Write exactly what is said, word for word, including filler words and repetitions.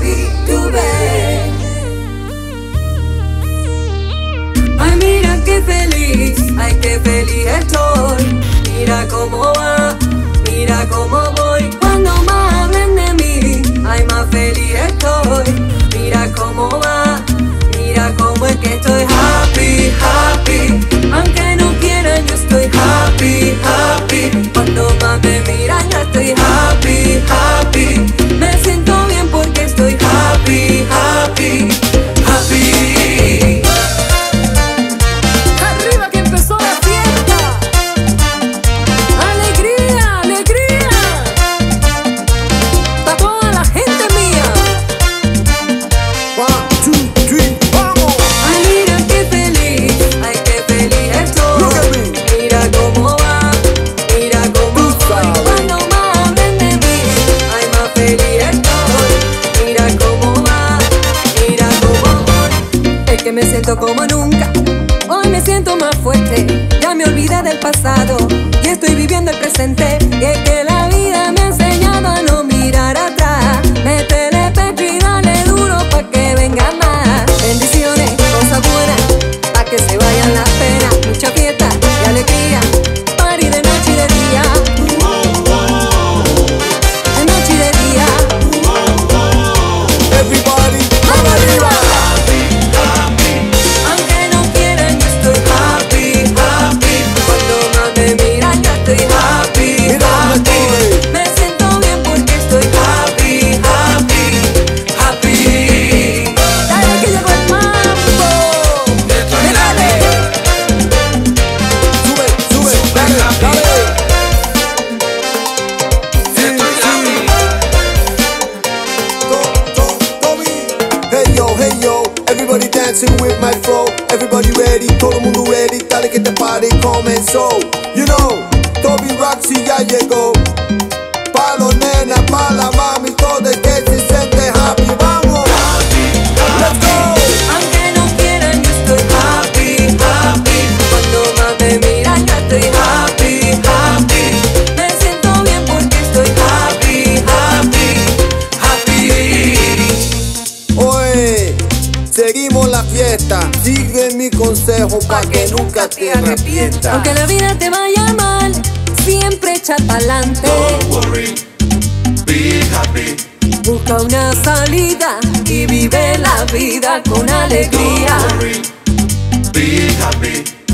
happy to be. Ay, mira qué feliz, ay, qué feliz estoy. Mira cómo va, mira cómo voy. Cuando más hablen de mí, ay, más feliz estoy. Mira cómo va, mira cómo es que estoy happy, happy. Aunque no quieran, yo estoy happy, happy. Cuando más me miran, yo estoy happy, happy. Me siento bien porque estoy happy, happy, happy. Arriba que empezó la fiesta. Alegría, alegría. Pa' toda la gente mía. One, two, three, vamos. Ay, mira qué feliz, ay, qué feliz estoy. Look at me. Mira cómo va, mira cómo voy. Cuando más hablen de mí, ay, más feliz estoy. Mira cómo va, mira cómo voy. Es que me siento como nunca. Hoy me siento más fuerte. Ya me olvidé del pasado y estoy viviendo el presente. Y es que la vida me ha enseñado a no mirar atrás. Métele pecho y dale duro pa' que venga más. Bendiciones, cosas buenas, pa' que se vayan las penas. Mucha fiesta y alegría, party de noche y de día. De noche y de día. Everybody, vamos arriba. Aunque no quieran, yo estoy happy, happy. Cuando más me miran, yo estoy happy, Mira dónde happy. estoy. Me siento bien porque estoy happy, happy, happy. Dale que llegó el mambo. Dale. Sube, sube, dale, dale. Sí, sí. To, to, Tommy. Hey yo, hey yo, everybody dancing with my flow. Everybody ready, todo el mundo ready. Dale que este party comenzó. You know, Toby Roxy ya llegó. Pa' los nenas, pa' la mami, todo el que se siente happy. Vamos, let's go. Aunque no quieran, yo estoy happy, happy. Cuando más me miran, yo estoy happy, happy. Me siento bien porque estoy happy, happy, happy. Oye, seguimos la fiesta. Sigue mi consejo pa' que nunca te arrepientas. Aunque la vida te vaya mal, siempre echa pa'lante. Don't worry, be happy. Busca una salida y vive la vida con alegría. Don't worry, be happy.